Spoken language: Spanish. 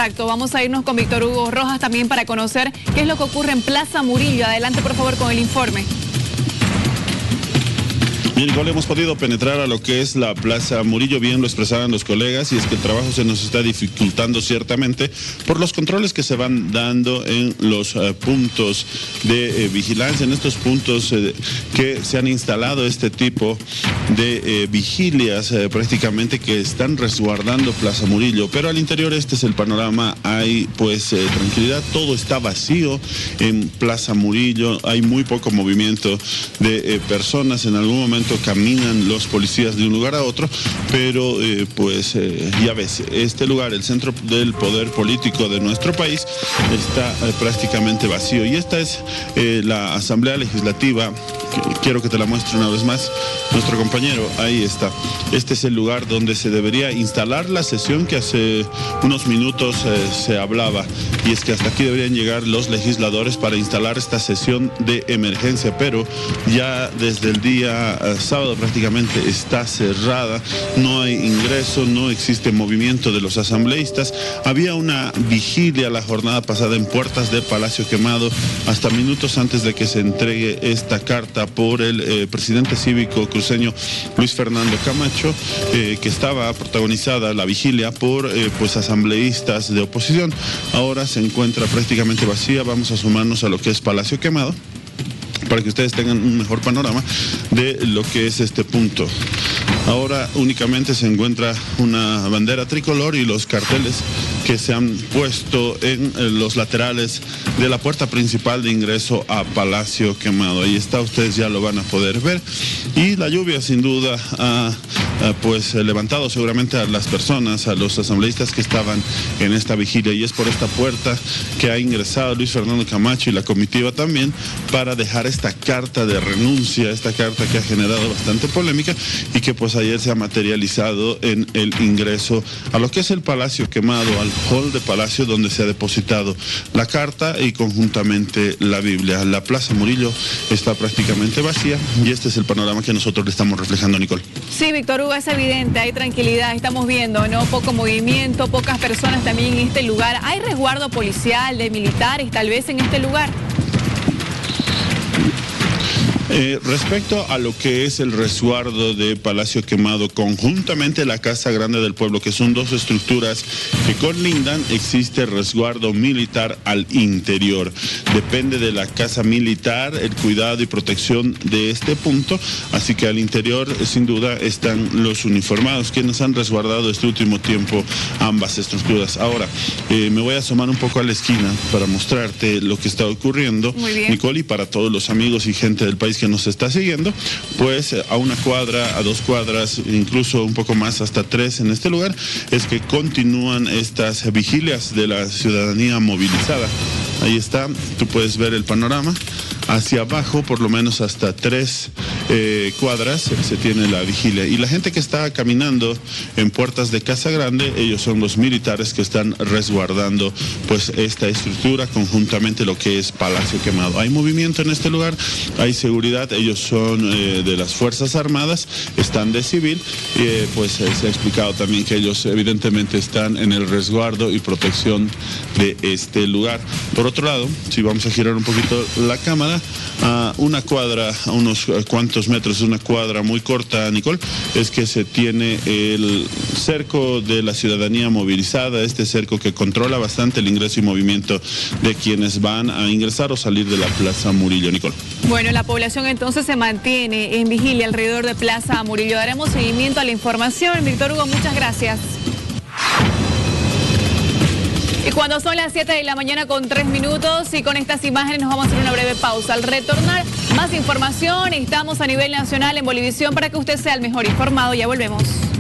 Exacto, vamos a irnos con Víctor Hugo Rojas también para conocer qué es lo que ocurre en Plaza Murillo. Adelante, por favor, con el informe. Bien, Nicole, hemos podido penetrar a lo que es la Plaza Murillo, bien lo expresaban los colegas, y es que el trabajo se nos está dificultando ciertamente por los controles que se van dando en los puntos de vigilancia, en estos puntos que se han instalado este tipo de vigilias prácticamente que están resguardando Plaza Murillo, pero al interior este es el panorama, hay pues tranquilidad, todo está vacío en Plaza Murillo, hay muy poco movimiento de personas, en algún momento caminan los policías de un lugar a otro, pero ya ves, este lugar, el centro del poder político de nuestro país, está prácticamente vacío. Y esta es la Asamblea Legislativa, quiero que te la muestre una vez más, nuestro compañero, ahí está. Este es el lugar donde se debería instalar la sesión que hace unos minutos se hablaba, y es que hasta aquí deberían llegar los legisladores para instalar esta sesión de emergencia, pero ya desde el día sábado prácticamente está cerrada, no hay ingreso, no existe movimiento de los asambleístas. Había una vigilia la jornada pasada en puertas de Palacio Quemado, hasta minutos antes de que se entregue esta carta por el presidente cívico cruceño Luis Fernando Camacho, que estaba protagonizada la vigilia por asambleístas de oposición. Ahora se encuentra prácticamente vacía. Vamos a sumarnos a lo que es Palacio Quemado para que ustedes tengan un mejor panorama de lo que es este punto. Ahora únicamente se encuentra una bandera tricolor y los carteles que se han puesto en los laterales de la puerta principal de ingreso a Palacio Quemado. Ahí está, ustedes ya lo van a poder ver. Y la lluvia sin duda ha levantado seguramente a las personas, a los asambleístas que estaban en esta vigilia, y es por esta puerta que ha ingresado Luis Fernando Camacho y la comitiva también para dejar esta carta de renuncia, esta carta que ha generado bastante polémica y que pues ayer se ha materializado en el ingreso a lo que es el Palacio Quemado, al hall de Palacio donde se ha depositado la carta y conjuntamente la Biblia. La Plaza Murillo está prácticamente vacía y este es el panorama que nosotros le estamos reflejando, Nicole. Sí, Víctor Hugo, es evidente, hay tranquilidad, estamos viendo, ¿no? Poco movimiento, pocas personas también en este lugar. ¿Hay resguardo policial, de militares, tal vez en este lugar? Respecto a lo que es el resguardo de Palacio Quemado, conjuntamente la Casa Grande del Pueblo, que son dos estructuras que colindan, existe resguardo militar al interior. Depende de la Casa Militar el cuidado y protección de este punto, así que al interior sin duda están los uniformados, quienes han resguardado este último tiempo ambas estructuras. Ahora, me voy a asomar un poco a la esquina para mostrarte lo que está ocurriendo, Nicole, y para todos los amigos y gente del país que nos está siguiendo, pues a una cuadra, a 2 cuadras, incluso un poco más, hasta 3 en este lugar, es que continúan estas vigilias de la ciudadanía movilizada. Ahí está, tú puedes ver el panorama. Hacia abajo, por lo menos hasta 3 cuadras, se tiene la vigilia. Y la gente que está caminando en puertas de Casa Grande, ellos son los militares que están resguardando pues esta estructura, conjuntamente lo que es Palacio Quemado. Hay movimiento en este lugar, hay seguridad, ellos son de las Fuerzas Armadas, están de civil, se ha explicado también que ellos evidentemente están en el resguardo y protección de este lugar. Por otro lado, si vamos a girar un poquito la cámara, a una cuadra, a unos cuantos metros, una cuadra muy corta, Nicole, es que se tiene el cerco de la ciudadanía movilizada, este cerco que controla bastante el ingreso y movimiento de quienes van a ingresar o salir de la Plaza Murillo, Nicole. Bueno, la población entonces se mantiene en vigilia alrededor de Plaza Murillo. Daremos seguimiento a la información. Víctor Hugo, muchas gracias. Y cuando son las 7 de la mañana con 3 minutos y con estas imágenes nos vamos a hacer una breve pausa. Al retornar, más información, estamos a nivel nacional en Bolivisión para que usted sea el mejor informado. Ya volvemos.